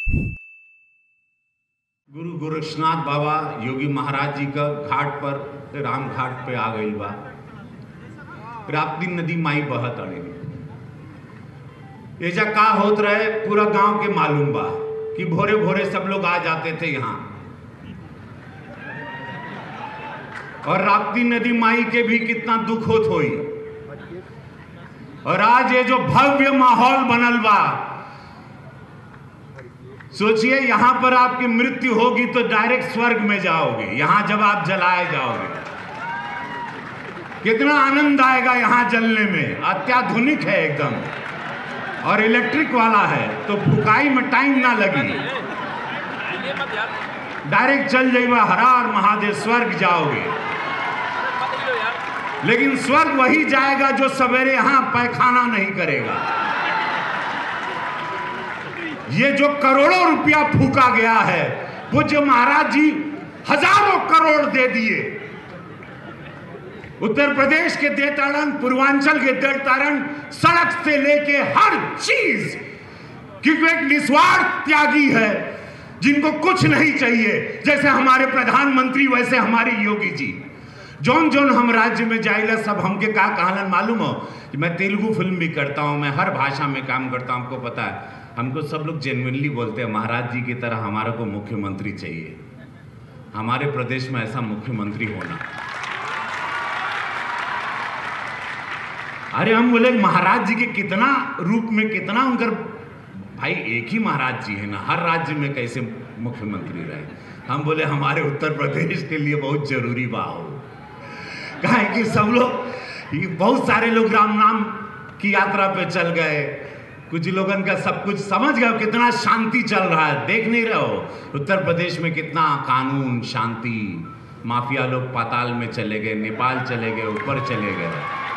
गुरु गोरक्षनाथ बाबा योगी महाराज जी का घाट पर राम घाट पे आ गई बा। राप्ती नदी माई बहत अड़े एजा का होत रहे पूरा गांव के मालूम बा कि भोरे भोरे सब लोग आ जाते थे यहाँ। और राप्ती नदी माई के भी कितना दुख होत होई। और आज ये जो भव्य माहौल बनल बा, सोचिए यहां पर आपकी मृत्यु होगी तो डायरेक्ट स्वर्ग में जाओगे। यहां जब आप जलाए जाओगे कितना आनंद आएगा यहां जलने में। अत्याधुनिक है एकदम और इलेक्ट्रिक वाला है तो फुकाई में टाइम ना लगी, डायरेक्ट चल जाइएगा। हर हर महादेव, स्वर्ग जाओगे। लेकिन स्वर्ग वही जाएगा जो सवेरे यहां पैखाना नहीं करेगा। ये जो करोड़ों रुपया फूका गया है वो जो महाराज जी हजारों करोड़ दे दिए, उत्तर प्रदेश के देताड़न, पूर्वांचल के देताड़न, सड़क से लेके हर चीज, क्योंकि एक निस्वार्थ त्यागी है जिनको कुछ नहीं चाहिए। जैसे हमारे प्रधानमंत्री वैसे हमारे योगी जी। जौन जौन हम राज्य में जाइला सब हमके का कहलन मालूम हो कि मैं तेलुगु फिल्म भी करता हूं, मैं हर भाषा में काम करता हूं, हमको पता है। हमको सब लोग जेन्युइनली बोलते हैं महाराज जी की तरह हमारे को मुख्यमंत्री चाहिए, हमारे प्रदेश में ऐसा मुख्यमंत्री होना। अरे हम बोले महाराज जी के कितना रूप में कितना उनकर, भाई एक ही महाराज जी है ना, हर राज्य में कैसे मुख्यमंत्री रहे। हम बोले हमारे उत्तर प्रदेश के लिए बहुत जरूरी बा हो, कहा कि सब लोग, बहुत सारे लोग राम नाम की यात्रा पे चल गए, कुछ लोगों का सब कुछ समझ गए कितना शांति चल रहा है। देख नहीं रहे हो उत्तर प्रदेश में कितना कानून शांति, माफिया लोग पाताल में चले गए, नेपाल चले गए, ऊपर चले गए।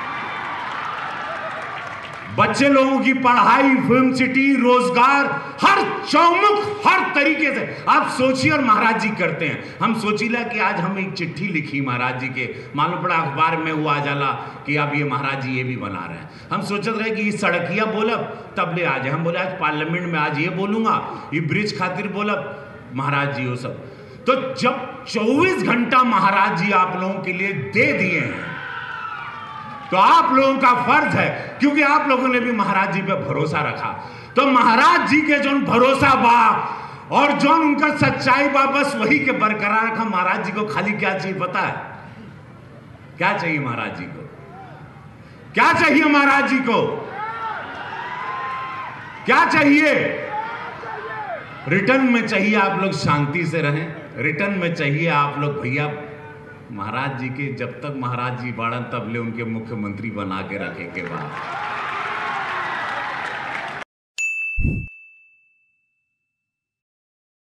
बच्चे लोगों की पढ़ाई, फिल्म सिटी, रोजगार, हर चौमुख, हर तरीके से आप सोचिए। और महाराज जी करते हैं। हम सोचीला कि आज हम एक चिट्ठी लिखी महाराज जी के, मालूम पड़ा अखबार में हुआ जाला कि अब ये महाराज जी ये भी बना रहे हैं। हम सोचते रहे कि ये सड़किया बोलब तब ले आ जाए। हम बोले आज पार्लियामेंट में आज ये बोलूंगा, ये ब्रिज खातिर बोलब महाराज जी वो सब। तो जब 24 घंटा महाराज जी आप लोगों के लिए दे दिए हैं तो आप लोगों का फर्ज है, क्योंकि आप लोगों ने भी महाराज जी पे भरोसा रखा, तो महाराज जी के जो भरोसा बा और जो उनका सच्चाई बा बस वही के बरकरार रखा। महाराज जी को खाली क्या चाहिए पता है? क्या चाहिए महाराज जी को? क्या चाहिए महाराज जी को? क्या चाहिए? रिटर्न में चाहिए आप लोग शांति से रहें। रिटर्न में चाहिए आप लोग भैया महाराज जी के, जब तक महाराज जी बाड़न तब ले उनके मुख्यमंत्री बना के रखे के बाद।